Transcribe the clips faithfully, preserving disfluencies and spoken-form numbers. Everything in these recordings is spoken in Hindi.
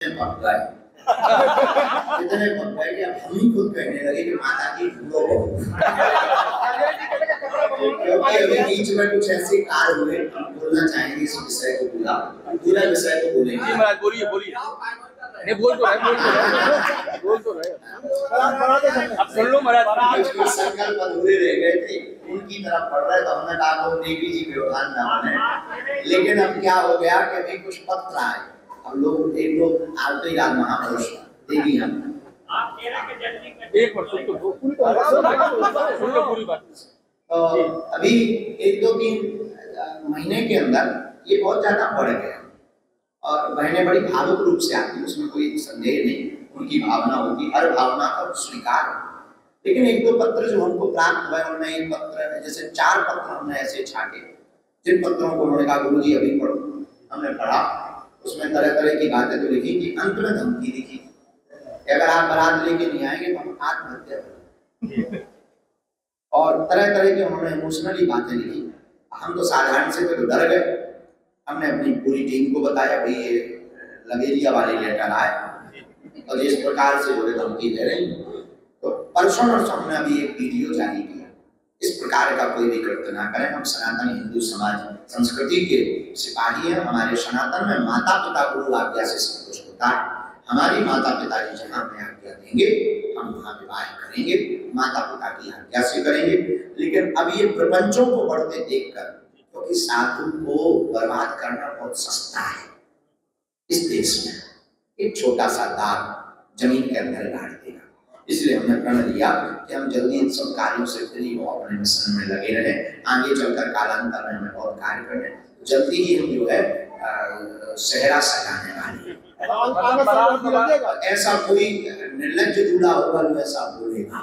पक गए इतने पक गए कि अब हम ही खुद कहने लगे कि माता जी ढूंढो बहू। क्योंकि अभी बीच में कुछ ऐसे कार्य हुए, हम बोलना चाहेंगे इस विषय को, पूरा पूरा विषय को बोलेंगे। जी महाराज बोलिए बोलिए। नहीं बोल तो रहे बोल तो रहे बोल तो रहे अब सुन लो महाराज। कुछ संकल्प अधूरे रह गए थे, उनकी तरफ पढ़ रहे तो हमने कहा तो देवी जी व्यवधान न बने। लेकिन अब क्या हो गया कि अभी कुछ पत्र आए, अब लोग एक लोग आलते ही राज महापुरुष देवी हम एक बार सुन तो पूरी सुन लो पूरी बात। तो अभी एक दो तीन महीने के अंदर ये बहुत ज्यादा बढ़ गया और बहनें बड़ी भावुक रूप से आती, उसमें कोई संदेह नहीं, उनकी भावना होती, हर भावना का स्वीकार। लेकिन एक दो पत्र जो हमको प्राप्त हुए, उनमें एक पत्र जैसे चार पत्र हमने ऐसे छाटे, जिन पत्रों को उन्होंने कहा गुरु जी अभी पढ़ो, हमने पढ़ा, उसमें तरह तरह की बातें तो लिखी कि अंत में धमकी लिखी, अगर आप बारात लेके नहीं आएंगे तो हम आत्महत्या करेंगे, और तरह तरह की उन्होंने इमोशनली बातें लिखी। हम तो साधारण से तो डर गए, हमने अपनी पूरी टीम को बताया भाई ये लवेरिया वाले लेटर आए और इस प्रकार से जो है धमकी दे रही। तो परसों नरसों हमने अभी एक वीडियो जारी किया, इस प्रकार का कोई भी कृत्य ना करें। हम सनातन हिंदू समाज संस्कृति के सिपाही हैं, हमारे सनातन में माता पिता गुरु आज्ञा से सब कुछ होता है। हमारी माता पिता जी जहाँ हमें आज्ञा देंगे हम वहाँ विवाह करेंगे, माता पिता की आज्ञा से करेंगे। लेकिन अब ये प्रपंचों को बढ़ते देखकर, क्योंकि साधु को बर्बाद करना बहुत सस्ता है इस देश में, एक छोटा सा दाग जमीन के अंदर गाड़ देगा। इसलिए हमने प्रण लिया कि हम जल्दी इन सब कार्यों से फ्री हो, अपने मिशन में लगे रहे, आगे चलकर कालांतर में हमें बहुत कार्य करने, जल्दी ही हम जो है सेहरा सजाने वाले हैं। ऐसा कोई निर्लज्ज दूल्हा होगा जो ऐसा बोलेगा।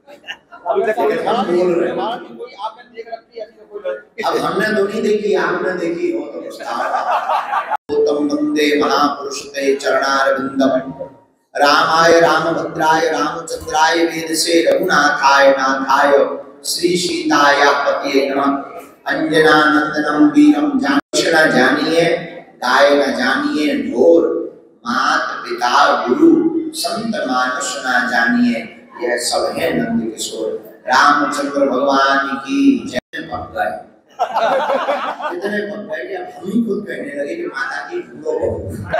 अब हमने तो नहीं देखी, आपने देखी हो तो उत्तम वंदे महापुरुष ते चरणारविंदम रामाय रामभद्राय रामचंद्राय वेदसे रघुनाथाय नाथाय श्री सीताय पतिये नमः। अंजना नंदनम वीरम जानिए जानिए गाय न जानिए ढोर, मात पिता गुरु संत मानुष न जानिए, यह सब है नंद किशोर। रामचंद्र भगवान की जय। पक गए इतने पक गए कि अब हम ही खुद कहने लगे कि माता जी ढूंढो बहू।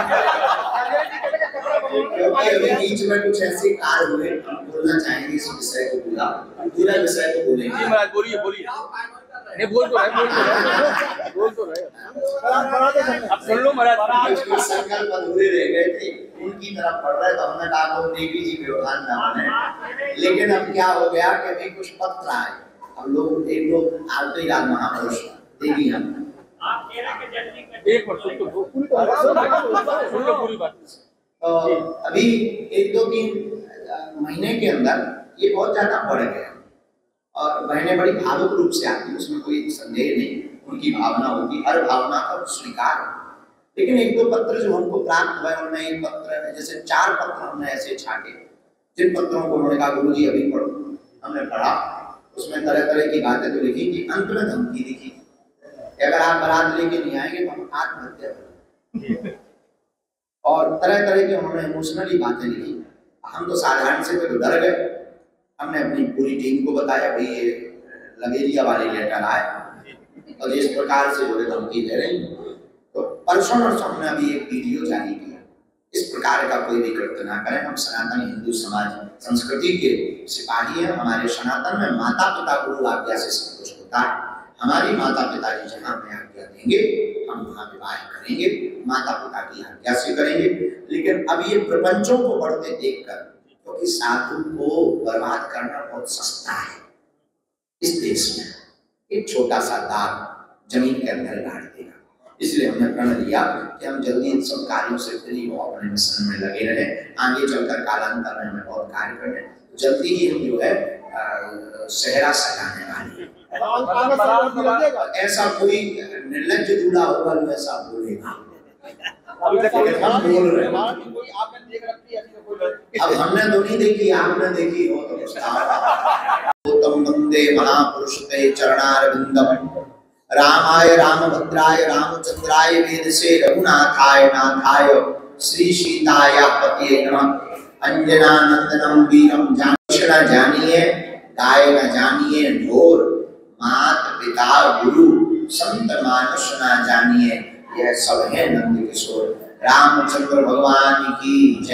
क्योंकि अभी बीच में कुछ ऐसे कार्य हुए, हम बोलना चाहेंगे इस विषय को, पूरा पूरा विषय को बोलेंगे। जी महाराज बोलिए बोलिए। नहीं बोल तो रहे बोल तो रहे बोल तो रहे अब सुन लो महाराज। कुछ संकल्प अधूरे रह गए थे, उनकी तरफ पढ़ रहे तो हमने कहा तो देवी जी व्यवधान न बने। लेकिन अब क्या हो गया कि अभी कुछ पत्र आए, अब लोग एक लोग आलते ही राज महापुरुष देवी हम एक बार सुन तो पूरी सुन लो पूरी बात। तो अभी एक दो तीन महीने के अंदर ये बहुत ज्यादा बढ़ गया और बहनें बड़ी भावुक रूप से आती, उसमें कोई संदेह नहीं, उनकी भावना होती, हर भावना का स्वीकार। लेकिन एक दो पत्र जो हमको प्राप्त हुए, उनमें एक पत्र जैसे चार पत्र हमने ऐसे छाटे, जिन पत्रों को उन्होंने कहा गुरु जी अभी पढ़ो, हमने पढ़ा, उसमें तरह तरह की बातें तो लिखी कि अंत में धमकी लिखी, अगर आप बारात लेके नहीं आएंगे तो हम आत्महत्या करेंगे, और तरह तरह की उन्होंने इमोशनली बातें लिखी। हम तो साधारण से तो डर गए, हमने अपनी पूरी टीम को बताया भाई ये लवेरिया वाले लेटर आए और इस प्रकार से जो है धमकी दे रही। तो परसों नरसों हमने अभी एक वीडियो जारी किया, इस प्रकार का कोई भी कृत्य ना करें। हम सनातन हिंदू समाज संस्कृति के सिपाही हैं, हमारे सनातन में माता पिता गुरु आज्ञा से सब कुछ होता है। हमारी माता पिता जी जहाँ हमें आज्ञा देंगे हम वहाँ विवाह करेंगे, माता पिता की आज्ञा से करेंगे। लेकिन अब ये प्रपंचों को बढ़ते देखकर, क्योंकि साधु को बर्बाद करना बहुत सस्ता है इस देश में, एक छोटा सा दाग जमीन के अंदर गाड़ देगा। इसलिए हमने प्रण लिया कि हम जल्दी इन सब कार्यों से फ्री हो, अपने मिशन में लगे रहे, आगे चलकर कालांतर में हमें बहुत कार्य करने, जल्दी ही हम जो है सेहरा सजाने वाले हैं। ऐसा कोई निर्लज्ज दूल्हा होगा जो ऐसा बोलेगा। हम बोल रहे हैं, अब हमने तो नहीं देखी, आपने देखी हो तो उत्तम वंदे महापुरुष ते चरणारविंदम रामाय रामभद्राय रामचंद्राय वेदसे रघुनाथाय नाथाय श्री सीताया पतिये नमः। अंजना नंदनम वीरम जानिए जानिए, गाय न जानिए ढोर, मात पिता गुरु संत मानुष न जानिए, यह सब है नंद किशोर। रामचंद्र भगवान की जय।